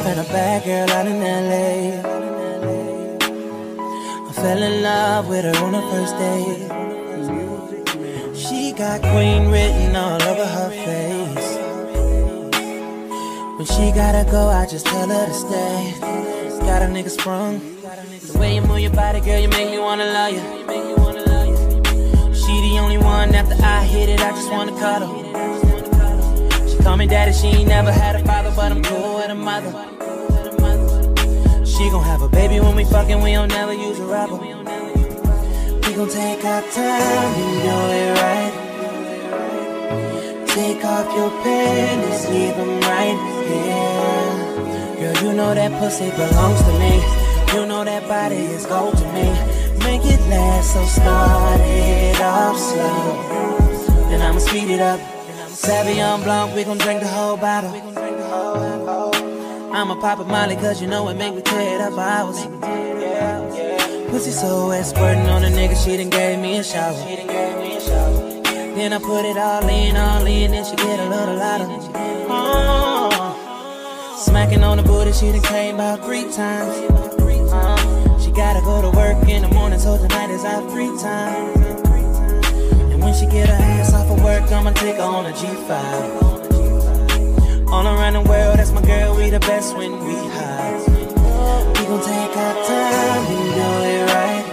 and a bad girl out in LA. I fell in love with her on the first date. She got Queen written all over her face. When she gotta go, I just tell her to stay. Got a nigga sprung. The way you move your body, girl, you make me wanna love you. She the only one after I hit it, I just wanna cuddle. She call me daddy, she ain't never had a father, but I'm cool with a mother. She gon' have a baby when we fucking, we don't never use a rubber. We gon' take our time, you know it right. Take off your panties, leave them right here. Girl, you know that pussy belongs to me. You know that body is gold to me. Make it last, so start it off slow. Then I'ma speed it up. Savion Blanc, we gon' drink the whole bottle. I'ma pop a Molly cause you know it make me tear it up for hours. Pussy so wet, squirting on a nigga, she done gave me a shower. Then I put it all in, then she get a little louder. Smacking on the booty, she done came about 3 times. She gotta go to work in the morning, so tonight is our free time. And when she get her ass off of work, I'ma take her on a G5. All around the world, that's my girl, we the best when we hide. We gon' take our time, you know it right.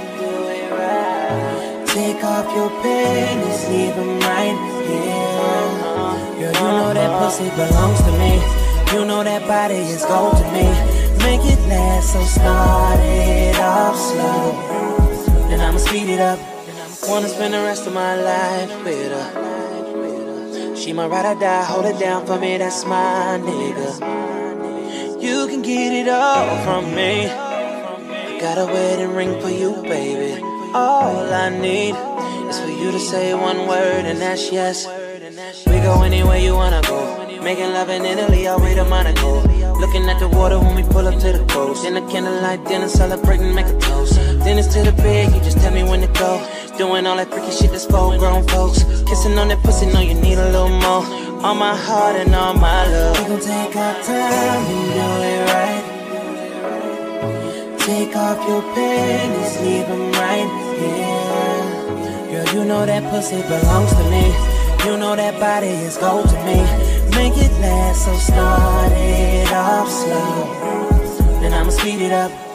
Take off your panties, leave them right here. Girl, you know that pussy belongs to me. You know that body is gold to me. Make it last, so start it off slow. Then I'ma speed it up. Wanna spend the rest of my life with her. She my ride or die, hold it down for me, that's my nigga. You can get it all from me. I got a wedding ring for you, baby. All I need is for you to say one word and that's yes. We go anywhere you wanna go. Making love in Italy, all way to Monaco. Looking at the water when we pull up to the coast. In the candlelight dinner, celebrating, make a toast. Then it's to the bed, you just tell me when to go. Doing all that freaky shit that's for grown folks. Kissing on that pussy, know you need a little more. All my heart and all my love. We gon' take our time, you know it right. Take off your panties, leave them right here. Girl, you know that pussy belongs to me. You know that body is gold to me. Make it last, so start it off slow. Then I'ma speed it up.